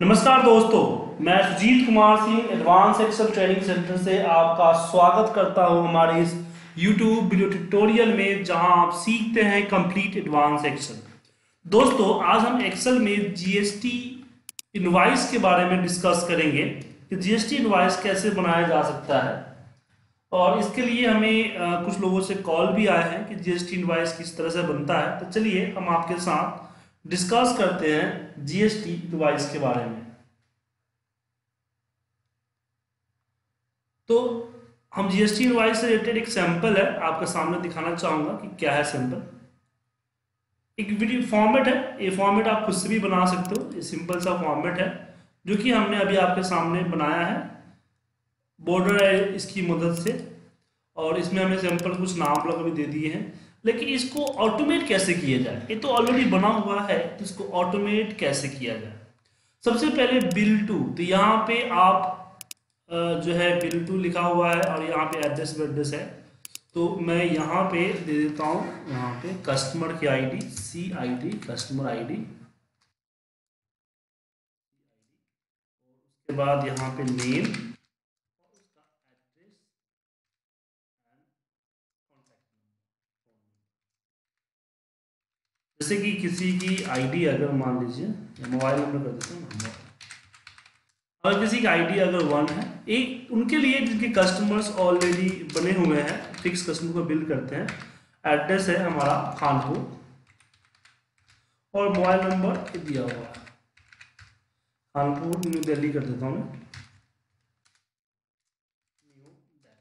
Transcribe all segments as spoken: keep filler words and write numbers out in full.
नमस्कार दोस्तों, मैं Sujeet Kumar Singh advance Excel training centre से आपका स्वागत करता हूं हमारे इस यूट्यूब वीडियो ट्यूटोरियल में, जहां आप सीखते हैं कंप्लीट एडवांस एक्सेल। दोस्तों, आज हम एक्सेल में जीएसटी इनवॉइस के बारे में डिस्कस करेंगे कि जीएसटी इनवॉइस कैसे बनाया जा सकता है। और इसके लिए हमें आ, कुछ लोगों से कॉल भी आया है कि जीएसटी इनवॉइस किस तरह से बनता है। तो चलिए हम आपके साथ डिस्कस करते हैं जीएसटी इनवॉइस के बारे में। तो हम जीएसटी इनवॉइस से रिलेटेड एक सैंपल है आपके सामने दिखाना चाहूंगा कि क्या है सैंपल। एक वीडियो फॉर्मेट है, ये फॉर्मेट आप खुद से भी बना सकते हो। ये सिंपल सा फॉर्मेट है जो कि हमने अभी आपके सामने बनाया है बॉर्डर है इसकी मदद से, और इसमें हमें सैंपल कुछ नाम लोग भी दे दिए हैं। लेकिन इसको ऑटोमेट कैसे किया जाए, ये तो ऑलरेडी बना हुआ है, तो इसको ऑटोमेट कैसे किया जाए। सबसे पहले बिल टू, तो यहाँ पे आप जो है बिल टू लिखा हुआ है और यहाँ पे एड्रेस वेड्रेस है। तो मैं यहाँ पे दे देता हूँ, यहाँ पे कस्टमर की ID C I D customer ID, उसके बाद यहाँ पे नेम और उसका एड्रेस एंड कॉन्टैक्ट नंबर। जैसे कि किसी की आईडी अगर मान लीजिए मोबाइल नंबर कर देते हैं, अगर किसी की आईडी अगर वन है, एक उनके लिए जिनके कस्टमर्स ऑलरेडी बने हुए हैं, फिक्स कस्टमर को बिल करते हैं। एड्रेस है हमारा कानपुर और मोबाइल नंबर दिया हुआ है कानपुर न्यू दिल्ली कर देता हूँ मैं, न्यू दिल्ली।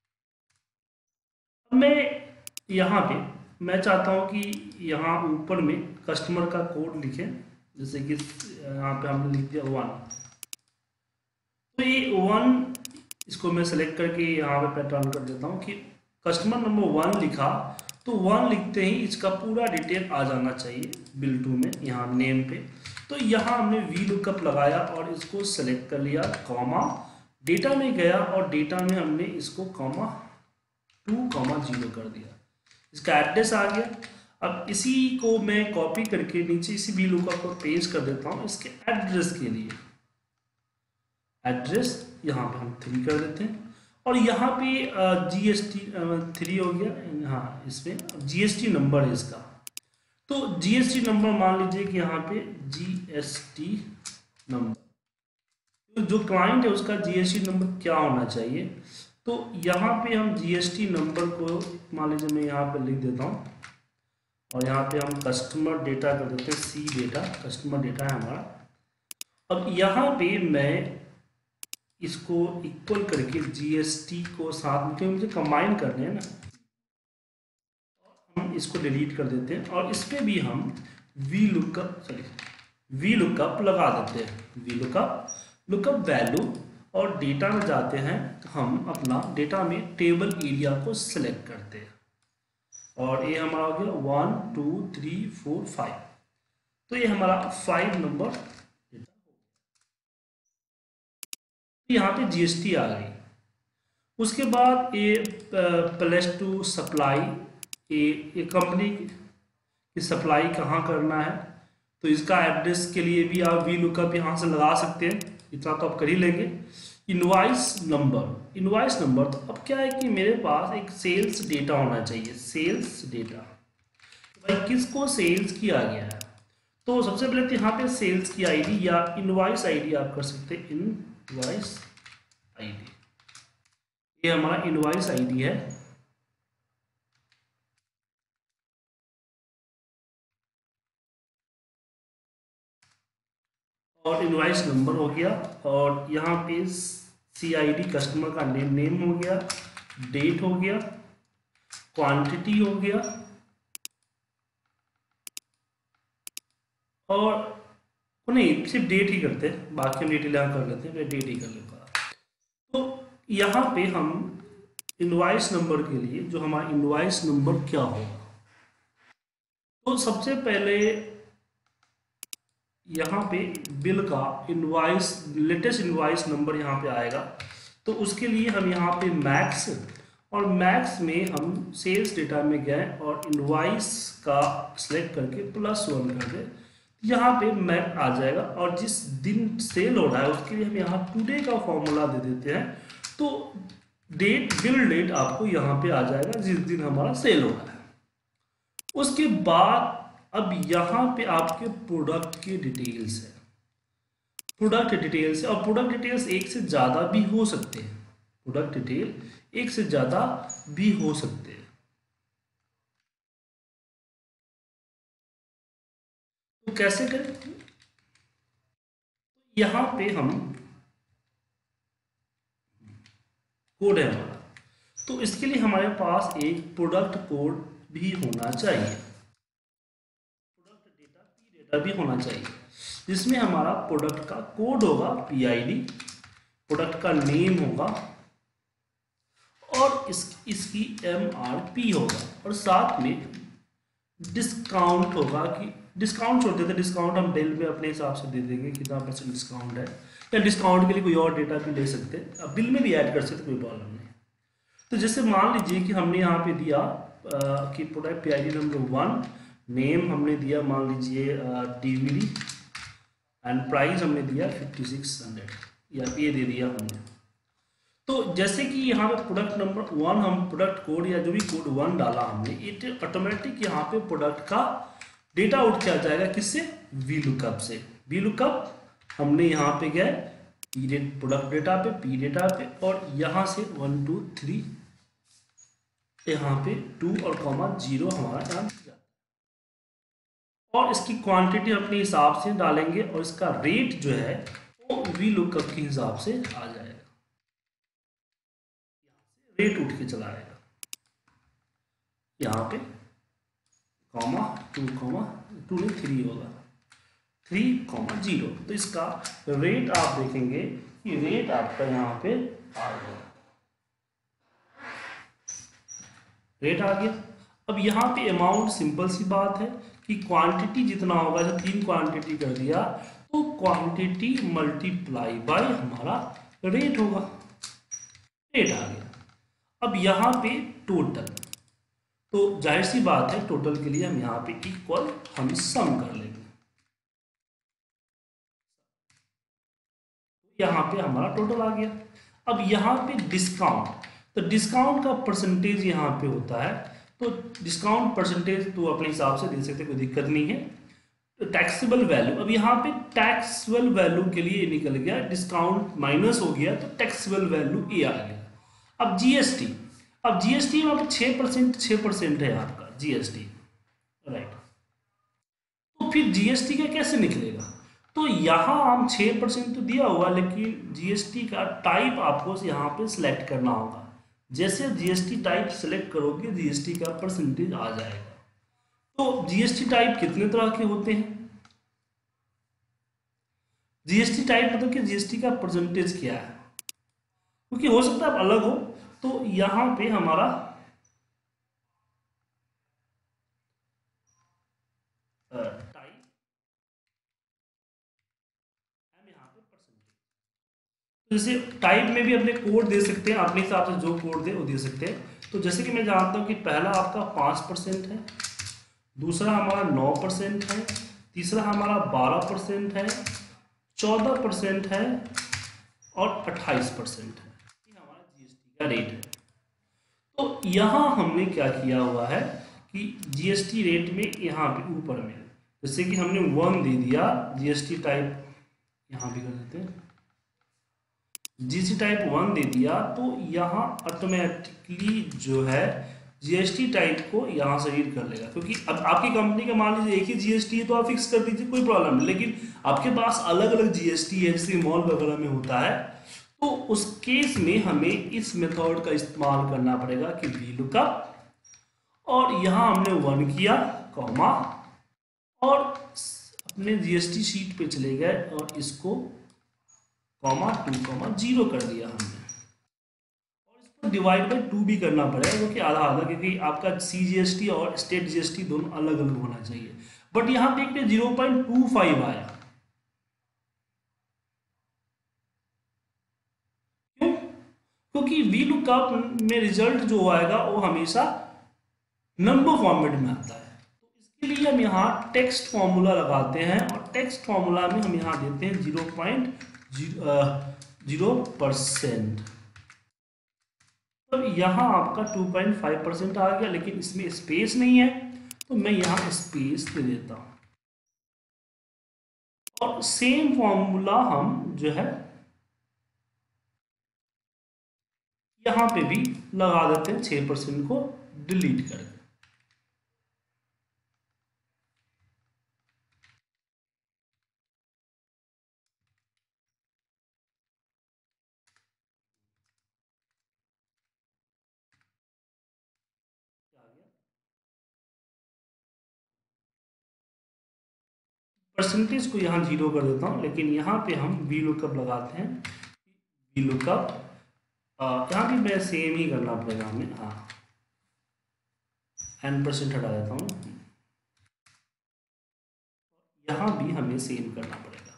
अब मैं यहाँ पे मैं चाहता हूँ कि यहाँ ऊपर में कस्टमर का कोड लिखें, जैसे कि यहाँ पे हमने लिख दिया वन। तो ये वन इसको मैं सेलेक्ट करके यहाँ पे पैटर्न कर देता हूँ कि कस्टमर नंबर वन लिखा, तो वन लिखते ही इसका पूरा डिटेल आ जाना चाहिए बिल टू में, यहाँ नेम पे। तो यहाँ हमने वी लुकअप लगाया और इसको सेलेक्ट कर लिया, कॉमा डेटा में गया और डेटा में हमने इसको कॉमा टू कॉमा जीरो कर दिया, इसका एड्रेस आ गया। अब इसी को मैं कॉपी करके नीचे इसी वी लुकअप को पेस्ट कर देता हूँ इसके एड्रेस के लिए। एड्रेस यहाँ पे हम थ्री कर देते हैं और यहाँ पे जीएसटी थ्री हो गया, हाँ इसमें जीएसटी नंबर है इसका। तो जीएसटी नंबर मान लीजिए कि यहाँ पे जीएसटी नंबर, तो जो क्लाइंट है उसका जीएसटी नंबर क्या होना चाहिए। तो यहाँ पे हम जीएसटी नंबर को मान लीजिए मैं यहाँ पे लिख देता हूँ और यहाँ पे हम कस्टमर डेटा कर देते हैं, सी डेटा कस्टमर डेटा है हमारा। अब यहाँ पे मैं इसको इक्वल करके जीएसटी को साथ में, क्योंकि मुझे कंबाइन करने हैं ना, हम इसको डिलीट कर देते हैं और इस पर भी हम V lookup sorry V lookup लगा देते हैं। वी लुकअप लुकअप वैल्यू और डेटा में जाते हैं, तो हम अपना डेटा में टेबल एरिया को सिलेक्ट करते हैं और ये हमारा हो गया one two three four five. तो ये हमारा फाइव नंबर, यहाँ पे जीएसटी आ गई। उसके बाद ये प्लस टू सप्लाई, ये ये कंपनी की सप्लाई कहाँ करना है, तो इसका एड्रेस के लिए भी आप वी लुकअप यहाँ से लगा सकते हैं, इतना तो आप कर ही लेंगे। इनवॉइस नंबर, इनवॉइस नंबर तो अब क्या है कि मेरे पास एक सेल्स डेटा होना चाहिए, सेल्स डेटा भाई किसको सेल्स किया गया है। तो सबसे पहले तो यहाँ पे सेल्स की आईडी या इनवॉइस आईडी आप कर सकते हैं, इनवॉइस आईडी, ये हमारा इनवॉइस आईडी है। और इनवॉइस नंबर हो गया और यहाँ पे सी आई डी कस्टमर का नेम नेम हो गया, डेट हो गया, क्वांटिटी हो गया और नहीं सिर्फ डेट ही करते हैं, बाकी हम डिटेल यहाँ कर लेते हैं, मैं डेट ही कर लेता। तो यहाँ पे हम इनवॉइस नंबर के लिए जो हमारा इनवॉइस नंबर क्या होगा, तो सबसे पहले यहाँ पे बिल का इनवॉइस लेटेस्ट इनवॉइस नंबर यहाँ पे आएगा। तो उसके लिए हम यहाँ पे मैक्स और मैक्स में हम सेल्स डेटा में गए और इनवॉइस का सिलेक्ट करके प्लस वन कर दे। यहाँ पे मैप आ जाएगा और जिस दिन सेल हो रहा है उसके लिए हम यहाँ टुडे का फॉर्मूला दे देते हैं, तो डेट बिल डेट आपको यहाँ पे आ जाएगा जिस दिन हमारा सेल हो रहा है। उसके बाद अब यहाँ पे आपके प्रोडक्ट की डिटेल्स है, प्रोडक्ट डिटेल्स है, और प्रोडक्ट डिटेल्स एक से ज़्यादा भी हो सकते हैं, प्रोडक्ट डिटेल एक से ज़्यादा भी हो सकते हैं। तो कैसे करें, यहाँ पे हम कोड है हमारा, तो इसके लिए हमारे पास एक प्रोडक्ट कोड भी होना चाहिए, प्रोडक्ट डेटा पी डेटा भी होना चाहिए, जिसमें हमारा प्रोडक्ट का कोड होगा पी आई डी, प्रोडक्ट का नेम होगा और इस इसकी एम आर पी होगा, और साथ में डिस्काउंट होगा कि डिस्काउंट छोड़ देते, डिस्काउंट हम बिल में अपने हिसाब से दे देंगे कितना परसेंट डिस्काउंट है, या डिस्काउंट के लिए कोई और डेटा भी ले सकते हैं, अब बिल में भी ऐड कर सकते, कोई प्रॉब्लम नहीं। तो जैसे मान लीजिए कि हमने यहाँ पे दिया आ, कि product P I D number one, name हमने दिया मान लीजिए डीवीडी, एंड प्राइस हमने दिया फिफ्टी सिक्स हंड्रेड, या ये दे दिया हमने। तो जैसे कि यहाँ पे प्रोडक्ट नंबर वन, हम प्रोडक्ट कोड या जो भी कोड वन डाला हमने, इट ऑटोमेटिक यहाँ पे प्रोडक्ट का डेटा आउट किया जाएगा, किससे, वी लुकअप से। वी लुकअप हमने यहाँ पे गए पी प्रोडक्ट डेटा पे, पी डेटा पे, और यहाँ से वन टू थ्री यहाँ पे टू और कॉमा जीरो हमारा यहाँ जाता है, और इसकी क्वांटिटी अपने हिसाब से डालेंगे, और इसका रेट जो है वो वी लुकअप के हिसाब से आ जाएगा, रेट उठ के चला आएगा, यहाँ पे कॉमा टू कॉमा टू में थ्री होगा, थ्री कॉमा जीरो, तो इसका रेट आप देखेंगे कि रेट आपका यहाँ पे आ गया, रेट आ गया। अब यहाँ पे अमाउंट सिंपल सी बात है कि क्वांटिटी जितना होगा, जब तीन क्वांटिटी कर दिया तो क्वांटिटी मल्टीप्लाई बाय हमारा रेट होगा, रेट आ गया। अब यहाँ पे टोटल, तो जाहिर सी बात है टोटल के लिए हम यहाँ पे इक्वल हम सम कर लेंगे, यहाँ पे हमारा टोटल आ गया। अब यहाँ पे डिस्काउंट, तो डिस्काउंट का परसेंटेज यहाँ पे होता है, तो डिस्काउंट परसेंटेज तो अपने हिसाब से दे सकते, कोई दिक्कत नहीं है। तो टैक्सेबल वैल्यू, अब यहाँ पे टैक्सेबल वैल्यू के लिए निकल गया, डिस्काउंट माइनस हो गया तो टैक्सेबल वैल्यू ये आ गया। अब जीएसटी, अब जीएसटी वहाँ पे छः परसेंट छः परसेंट है आपका जीएसटी, राइट। तो फिर जीएसटी का कैसे निकलेगा, तो यहाँ हम छः परसेंट तो दिया हुआ, लेकिन जीएसटी का टाइप आपको यहाँ पे सिलेक्ट करना होगा, जैसे जीएसटी टाइप सिलेक्ट करोगे जीएसटी का परसेंटेज आ जाएगा। तो जीएसटी टाइप कितने तरह के होते हैं, जीएसटी टाइप मतलब कि जीएसटी का परसेंटेज क्या है, क्योंकि हो सकता है अलग हो, तो यहाँ पे हमारा टाइप हम यहाँ पे परसेंटेज, जैसे टाइप में भी अपने कोड दे सकते हैं, अपने हिसाब से जो कोड दे वो दे सकते हैं। तो जैसे कि मैं जानता हूँ कि पहला आपका पाँच परसेंट है, दूसरा हमारा नौ परसेंट है, तीसरा हमारा बारह परसेंट है, चौदह परसेंट है और अट्ठाईस परसेंट है, ये हमारा जीएसटी का रेट है। तो यहाँ हमने क्या किया हुआ है कि जीएसटी रेट में यहाँ पे ऊपर में जैसे कि हमने वन दे दिया, जीएसटी टाइप यहाँ भी कर देते हैं, जीएसटी टाइप वन दे दिया, तो यहाँ ऑटोमेटिकली जो है जीएसटी टाइप को यहाँ से रीड कर लेगा, क्योंकि अब आपकी कंपनी का मान लीजिए एक ही जीएसटी है तो आप फिक्स कर दीजिए, कोई प्रॉब्लम नहीं। लेकिन आपके पास अलग अलग जीएसटी है, जैसे मॉल वगैरह में होता है, तो उस केस में हमें इस मेथड का इस्तेमाल करना पड़ेगा कि वी लुकअप, और यहाँ हमने वन किया कॉमा, और अपने जीएसटी शीट पे चले गए और इसको कॉमा टू कॉमा जीरो कर दिया हमने, और इसको डिवाइड बाई टू भी करना पड़ेगा, क्योंकि आधा आधा, क्योंकि आपका सी जीएसटी और स्टेट जीएसटी दोनों अलग अलग होना चाहिए। बट यहाँ देखते जीरो पॉइंट टू फाइव आया, क्यों, क्योंकि वी लुकअप में रिजल्ट जो आएगा वो हमेशा नंबर फॉर्मेट में आता है, तो इसके इसलिए हम यहाँ टेक्स्ट फॉर्मूला लगाते हैं और टेक्स्ट फॉर्मूला में हम यहाँ देते हैं जीरो पॉइंट जीरो परसेंट। तो यहाँ आपका टू पॉइंट फाइव परसेंट आ गया, लेकिन इसमें स्पेस नहीं है तो मैं यहाँ स्पेस दे देता हूँ। और सेम फॉर्मूला हम जो है यहाँ पे भी लगा देते हैं, छः परसेंट को डिलीट करके। परसेंटेज को यहाँ जीरो कर देता हूँ, लेकिन यहाँ पे हम वी लुकअप लगाते हैं। वी लुकअप यहाँ भी मैं सेम ही करना पड़ेगा हमें, हाँ एन परसेंट हटा देता हूँ, यहाँ भी हमें सेम करना पड़ेगा।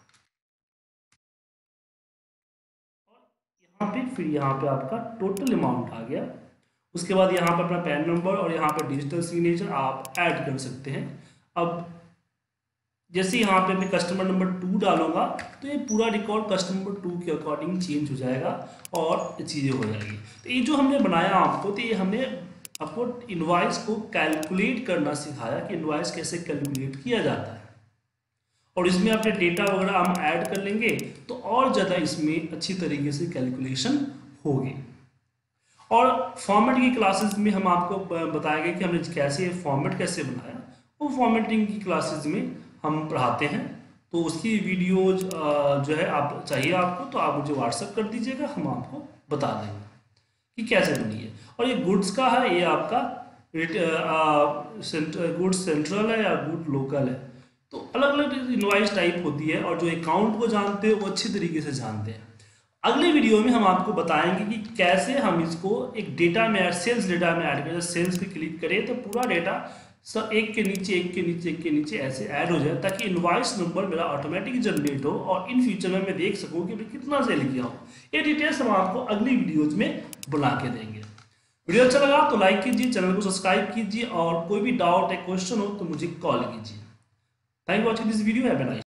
और यहाँ पे फिर यहाँ पे आपका टोटल अमाउंट आ गया। उसके बाद यहाँ पे अपना पैन नंबर और यहाँ पे डिजिटल सिग्नेचर आप ऐड कर सकते हैं। अब जैसे यहाँ पे मैं कस्टमर नंबर टू डालूंगा तो ये पूरा रिकॉर्ड कस्टमर नंबर टू के अकॉर्डिंग चेंज हो जाएगा और चीज़ें हो जाएगी। तो ये जो हमने बनाया आपको, तो ये हमने आपको इनवॉइस को कैलकुलेट करना सिखाया कि इनवॉइस कैसे कैलकुलेट किया जाता है। और इसमें अपने डेटा वगैरह हम ऐड कर लेंगे तो और ज़्यादा इसमें अच्छी तरीके से कैलकुलेशन होगी। और फॉर्मेट की क्लासेस में हम आपको बताएंगे कि हमने कैसे फॉर्मेट कैसे बनाया, वो फॉर्मेटिंग की क्लासेस में हम पढ़ाते हैं। तो उसकी वीडियोज जो है आप चाहिए आपको तो आप मुझे व्हाट्सएप कर दीजिएगा, हम आपको बता देंगे कि कैसे बनी है। और ये गुड्स का है, ये आपका गुड्स सेंट्रल है या गुड लोकल है, तो अलग अलग इनवॉइस टाइप होती है। और जो अकाउंट को जानते हैं वो अच्छी तरीके से जानते हैं। अगले वीडियो में हम आपको बताएंगे कि कैसे हम इसको एक डेटा में सेल्स डेटा में ऐड करें। सेल्स पे क्लिक करें तो पूरा डेटा सब एक के नीचे एक के नीचे एक के नीचे ऐसे ऐड हो जाए, ताकि इनवॉइस नंबर मेरा ऑटोमेटिक जनरेट हो और इन फ्यूचर में मैं देख सकूं कि मैं कितना सेल किया हूं। ये डिटेल्स हम आपको अगली वीडियोज में बना के देंगे। वीडियो अच्छा लगा तो लाइक कीजिए, चैनल को सब्सक्राइब कीजिए और कोई भी डाउट या क्वेश्चन हो तो मुझे कॉल कीजिए। Thank you watching this video. Have a nice